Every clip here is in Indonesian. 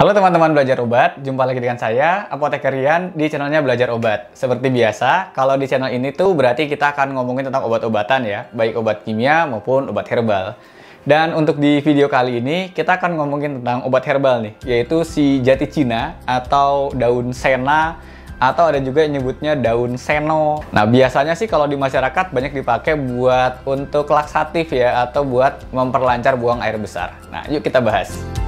Halo teman-teman belajar obat, jumpa lagi dengan saya, Apoteker Rian, di channelnya Belajar Obat. Seperti biasa, kalau di channel ini tuh berarti kita akan ngomongin tentang obat-obatan ya, baik obat kimia maupun obat herbal. Dan untuk di video kali ini, kita akan ngomongin tentang obat herbal nih, yaitu si jati Cina atau daun sena, atau ada juga yang nyebutnya daun seno. Nah, biasanya sih kalau di masyarakat banyak dipakai buat untuk laksatif ya, atau buat memperlancar buang air besar. Nah, yuk kita bahas.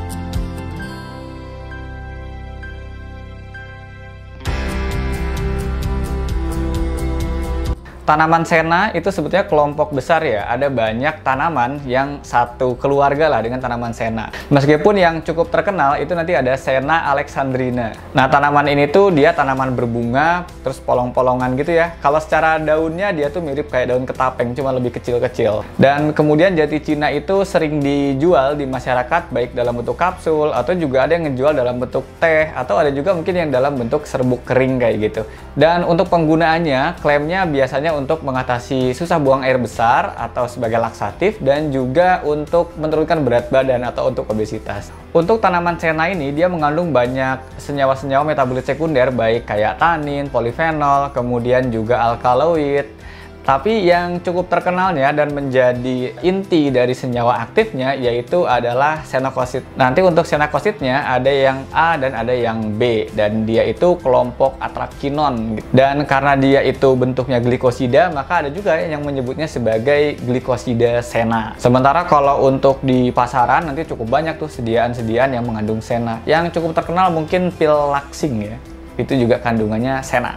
Tanaman sena itu sebetulnya kelompok besar ya. Ada banyak tanaman yang satu keluarga lah dengan tanaman sena. Meskipun yang cukup terkenal itu nanti ada Sena alexandrina. Nah, tanaman ini tuh dia tanaman berbunga, terus polong-polongan gitu ya. Kalau secara daunnya dia tuh mirip kayak daun ketapeng, cuma lebih kecil-kecil. Dan kemudian jati Cina itu sering dijual di masyarakat, baik dalam bentuk kapsul, atau juga ada yang ngejual dalam bentuk teh, atau ada juga mungkin yang dalam bentuk serbuk kering kayak gitu. Dan untuk penggunaannya, klaimnya biasanya untuk mengatasi susah buang air besar atau sebagai laksatif, dan juga untuk menurunkan berat badan atau untuk obesitas. Untuk tanaman sena ini dia mengandung banyak senyawa-senyawa metabolit sekunder, baik kayak tanin, polifenol, kemudian juga alkaloid. Tapi yang cukup terkenalnya dan menjadi inti dari senyawa aktifnya yaitu adalah senokosit. Nanti untuk senokositnya ada yang A dan ada yang B, dan dia itu kelompok atrakinon. Dan karena dia itu bentuknya glikosida, maka ada juga yang menyebutnya sebagai glikosida sena. Sementara kalau untuk di pasaran nanti cukup banyak tuh sediaan-sediaan yang mengandung sena. Yang cukup terkenal mungkin pil laksing ya. Itu juga kandungannya sena.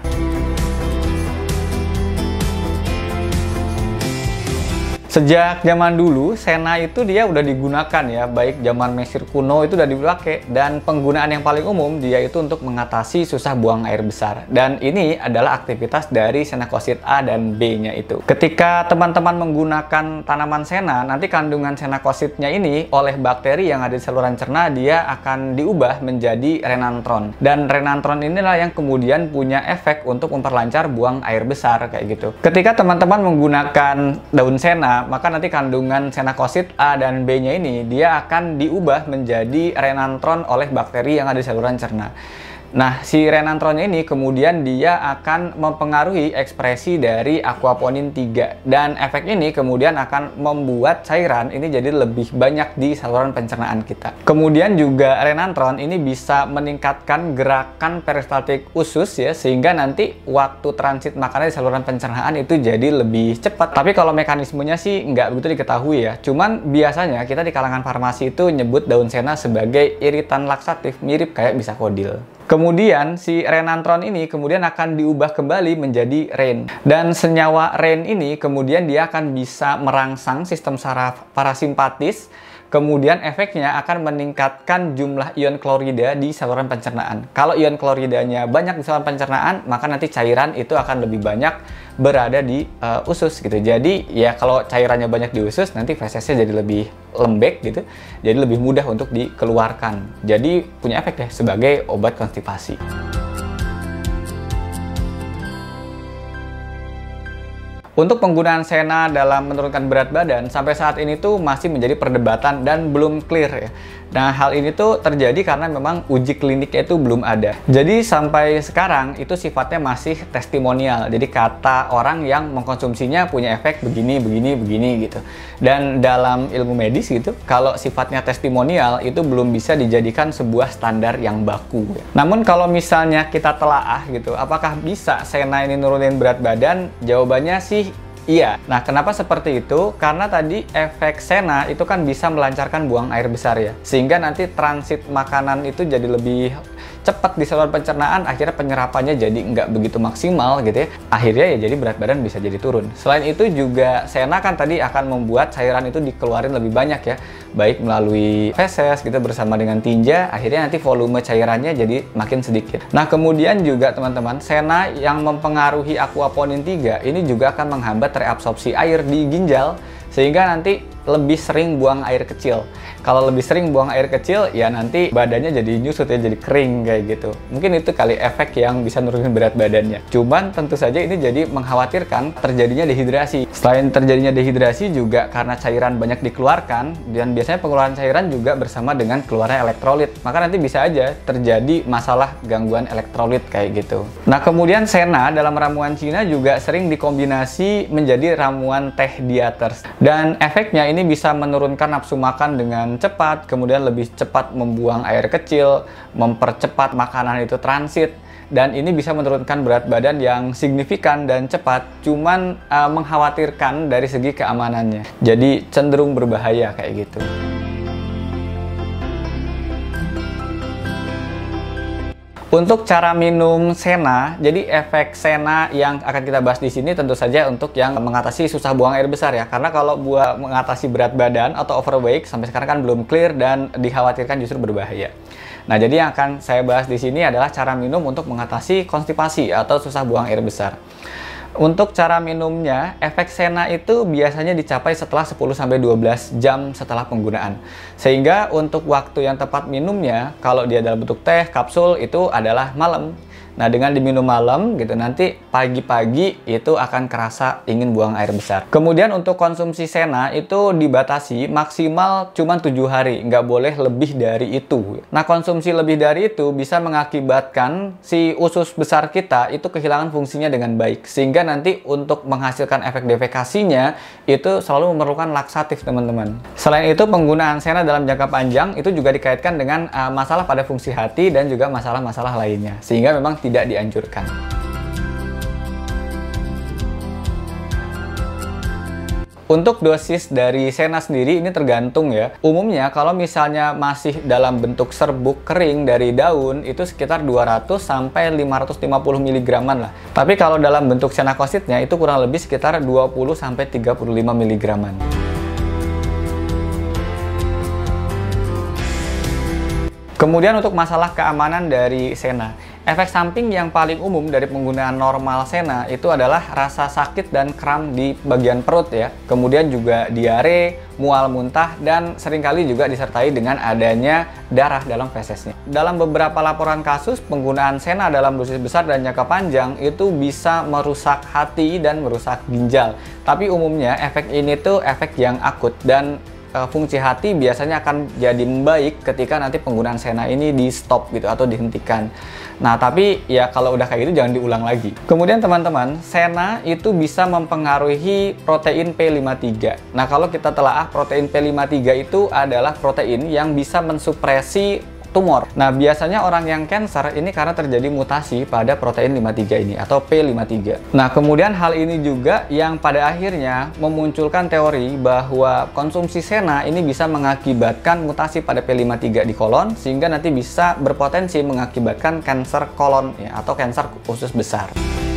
Sejak zaman dulu, sena itu dia udah digunakan ya, baik zaman Mesir kuno itu udah dipakai, dan penggunaan yang paling umum dia itu untuk mengatasi susah buang air besar. Dan ini adalah aktivitas dari senokosit A dan B-nya itu. Ketika teman-teman menggunakan tanaman sena, nanti kandungan senokositnya ini oleh bakteri yang ada di saluran cerna dia akan diubah menjadi renantron. Dan renantron inilah yang kemudian punya efek untuk memperlancar buang air besar kayak gitu. Ketika teman-teman menggunakan daun sena, maka nanti kandungan senokosit A dan B-nya ini dia akan diubah menjadi renantron oleh bakteri yang ada di saluran cerna. Nah, si renantronnya ini kemudian dia akan mempengaruhi ekspresi dari aquaponin 3, dan efek ini kemudian akan membuat cairan ini jadi lebih banyak di saluran pencernaan kita. Kemudian juga renantron ini bisa meningkatkan gerakan peristaltik usus ya, sehingga nanti waktu transit makanan di saluran pencernaan itu jadi lebih cepat. Tapi kalau mekanismenya sih nggak begitu diketahui ya. Cuman biasanya kita di kalangan farmasi itu nyebut daun sena sebagai iritan laksatif, mirip kayak bisakodil. Kemudian si renantron ini kemudian akan diubah kembali menjadi rein. Dan senyawa rein ini kemudian dia akan bisa merangsang sistem saraf parasimpatis. Kemudian efeknya akan meningkatkan jumlah ion klorida di saluran pencernaan. Kalau ion kloridanya banyak di saluran pencernaan, maka nanti cairan itu akan lebih banyak berada di usus gitu. Jadi ya kalau cairannya banyak di usus, nanti fesesnya jadi lebih lembek gitu. Jadi lebih mudah untuk dikeluarkan. Jadi punya efek deh sebagai obat konstipasi. Untuk penggunaan sena dalam menurunkan berat badan, sampai saat ini tuh masih menjadi perdebatan dan belum clear ya. Nah, hal ini tuh terjadi karena memang uji kliniknya itu belum ada. Jadi sampai sekarang itu sifatnya masih testimonial. Jadi kata orang yang mengkonsumsinya punya efek begini, begini, begini gitu. Dan dalam ilmu medis gitu, kalau sifatnya testimonial itu belum bisa dijadikan sebuah standar yang baku ya. Namun kalau misalnya kita telaah gitu, apakah bisa sena ini nurunin berat badan? Jawabannya sih iya. Nah, kenapa seperti itu? Karena tadi efek sena itu kan bisa melancarkan buang air besar ya. Sehingga nanti transit makanan itu jadi lebih cepat di saluran pencernaan, akhirnya penyerapannya jadi nggak begitu maksimal gitu ya. Akhirnya ya jadi berat badan bisa jadi turun. Selain itu juga sena kan tadi akan membuat cairan itu dikeluarin lebih banyak ya. Baik melalui feses gitu bersama dengan tinja, akhirnya nanti volume cairannya jadi makin sedikit. Nah, kemudian juga teman-teman, sena yang mempengaruhi aquaponin 3 ini juga akan menghambat reabsorpsi air di ginjal, sehingga nanti lebih sering buang air kecil. Kalau lebih sering buang air kecil, ya nanti badannya jadi nyusut ya, jadi kering kayak gitu. Mungkin itu kali efek yang bisa nurunin berat badannya. Cuman tentu saja ini jadi mengkhawatirkan terjadinya dehidrasi. Selain terjadinya dehidrasi juga karena cairan banyak dikeluarkan, dan biasanya pengeluaran cairan juga bersama dengan keluarnya elektrolit. Maka nanti bisa aja terjadi masalah gangguan elektrolit kayak gitu. Nah, kemudian sena dalam ramuan Cina juga sering dikombinasi menjadi ramuan teh dieters. Dan efeknya ini bisa menurunkan nafsu makan dengan cepat, kemudian lebih cepat membuang air kecil, mempercepat makanan itu transit, dan ini bisa menurunkan berat badan yang signifikan dan cepat, cuman mengkhawatirkan dari segi keamanannya. Jadi cenderung berbahaya kayak gitu. Untuk cara minum sena, jadi efek sena yang akan kita bahas di sini tentu saja untuk yang mengatasi susah buang air besar ya. Karena kalau buat mengatasi berat badan atau overweight sampai sekarang kan belum clear dan dikhawatirkan justru berbahaya. Nah, jadi yang akan saya bahas di sini adalah cara minum untuk mengatasi konstipasi atau susah buang air besar. Untuk cara minumnya, efek sena itu biasanya dicapai setelah 10-12 jam setelah penggunaan. Sehingga untuk waktu yang tepat minumnya, kalau dia dalam bentuk teh, kapsul, itu adalah malam. Nah, dengan diminum malam gitu, nanti pagi-pagi itu akan kerasa ingin buang air besar. Kemudian untuk konsumsi sena itu dibatasi maksimal cuma 7 hari, nggak boleh lebih dari itu. Nah, konsumsi lebih dari itu bisa mengakibatkan si usus besar kita itu kehilangan fungsinya dengan baik. Sehingga nanti untuk menghasilkan efek defekasinya itu selalu memerlukan laksatif, teman-teman. Selain itu, penggunaan sena dalam jangka panjang itu juga dikaitkan dengan masalah pada fungsi hati dan juga masalah-masalah lainnya. Sehingga memang tidak dianjurkan. Untuk dosis dari sena sendiri ini tergantung ya. Umumnya kalau misalnya masih dalam bentuk serbuk kering dari daun itu sekitar 200 sampai 550 mg lah. Tapi kalau dalam bentuk senakositnya itu kurang lebih sekitar 20 sampai 35 mg. Kemudian untuk masalah keamanan dari sena, efek samping yang paling umum dari penggunaan normal sena itu adalah rasa sakit dan kram di bagian perut ya. Kemudian juga diare, mual muntah, dan seringkali juga disertai dengan adanya darah dalam fesesnya. Dalam beberapa laporan kasus, penggunaan sena dalam dosis besar dan jangka panjang itu bisa merusak hati dan merusak ginjal. Tapi umumnya efek ini tuh efek yang akut dan fungsi hati biasanya akan jadi membaik ketika nanti penggunaan sena ini di stop gitu atau dihentikan. Nah, tapi ya kalau udah kayak gitu jangan diulang lagi. Kemudian teman-teman, sena itu bisa mempengaruhi protein P53. Nah, kalau kita telaah, protein P53 itu adalah protein yang bisa mensupresi tumor. Nah, biasanya orang yang cancer ini karena terjadi mutasi pada protein 53 ini atau P53. Nah, kemudian hal ini juga yang pada akhirnya memunculkan teori bahwa konsumsi sena ini bisa mengakibatkan mutasi pada P53 di kolon sehingga nanti bisa berpotensi mengakibatkan kanker kolon ya, atau kanker usus besar.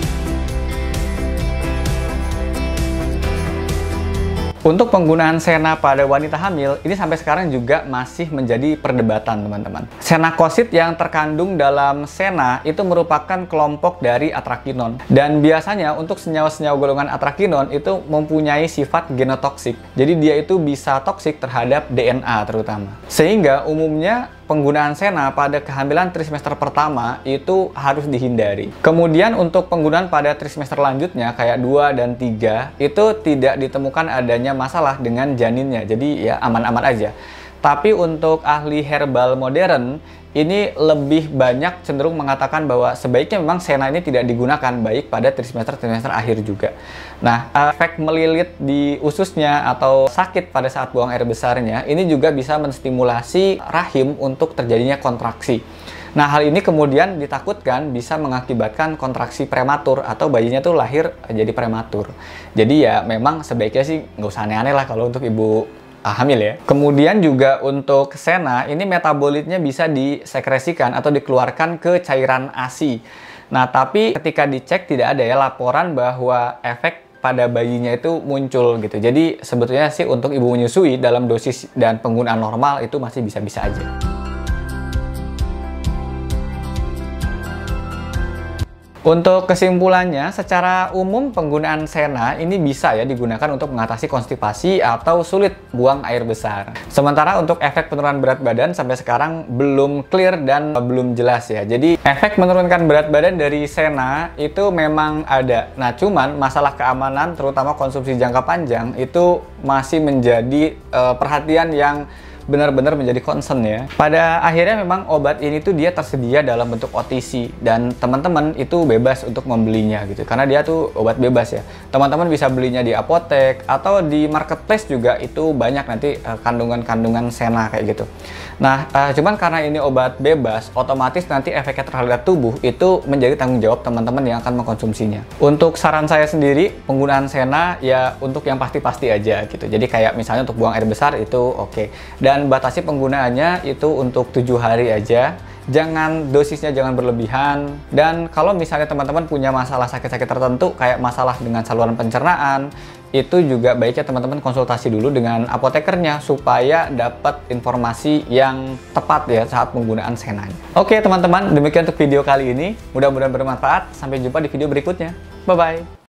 Untuk penggunaan sena pada wanita hamil, ini sampai sekarang juga masih menjadi perdebatan, teman-teman. Senakosit yang terkandung dalam sena itu merupakan kelompok dari atrakinon. Dan biasanya untuk senyawa-senyawa golongan atrakinon itu mempunyai sifat genotoksik. Jadi dia itu bisa toksik terhadap DNA terutama. Sehingga umumnya penggunaan sena pada kehamilan trimester pertama itu harus dihindari. Kemudian untuk penggunaan pada trimester lanjutnya kayak 2 dan 3 itu tidak ditemukan adanya masalah dengan janinnya. Jadi ya aman-aman aja. Tapi untuk ahli herbal modern ini lebih banyak cenderung mengatakan bahwa sebaiknya memang sena ini tidak digunakan baik pada trimester akhir juga. Nah, efek melilit di ususnya atau sakit pada saat buang air besarnya ini juga bisa menstimulasi rahim untuk terjadinya kontraksi. Nah, hal ini kemudian ditakutkan bisa mengakibatkan kontraksi prematur atau bayinya tuh lahir jadi prematur. Jadi ya memang sebaiknya sih nggak usah aneh-aneh lah kalau untuk ibu hamil ya. Kemudian juga untuk sena ini metabolitnya bisa disekresikan atau dikeluarkan ke cairan ASI. Nah, tapi ketika dicek tidak ada ya laporan bahwa efek pada bayinya itu muncul gitu. Jadi sebetulnya sih untuk ibu menyusui dalam dosis dan penggunaan normal itu masih bisa-bisa aja. Untuk kesimpulannya, secara umum penggunaan Sena ini bisa ya digunakan untuk mengatasi konstipasi atau sulit buang air besar. Sementara untuk efek penurunan berat badan sampai sekarang belum clear dan belum jelas ya. Jadi efek menurunkan berat badan dari Sena itu memang ada. Nah, cuman masalah keamanan terutama konsumsi jangka panjang itu masih menjadi perhatian yang benar-benar menjadi concern ya. Pada akhirnya memang obat ini tuh dia tersedia dalam bentuk OTC dan teman-teman itu bebas untuk membelinya gitu. Karena dia tuh obat bebas ya. Teman-teman bisa belinya di apotek atau di marketplace juga itu banyak nanti kandungan-kandungan Sena kayak gitu. Nah, cuman karena ini obat bebas, otomatis nanti efeknya terhadap tubuh itu menjadi tanggung jawab teman-teman yang akan mengkonsumsinya. Untuk saran saya sendiri, penggunaan Sena ya untuk yang pasti-pasti aja gitu. Jadi kayak misalnya untuk buang air besar itu oke. Dan batasi penggunaannya itu untuk 7 hari aja. Jangan dosisnya jangan berlebihan. Dan kalau misalnya teman-teman punya masalah sakit-sakit tertentu kayak masalah dengan saluran pencernaan, itu juga baiknya teman-teman konsultasi dulu dengan apotekernya supaya dapat informasi yang tepat ya saat penggunaan Senanya. Oke teman-teman, demikian untuk video kali ini. Mudah-mudahan bermanfaat. Sampai jumpa di video berikutnya. Bye-bye.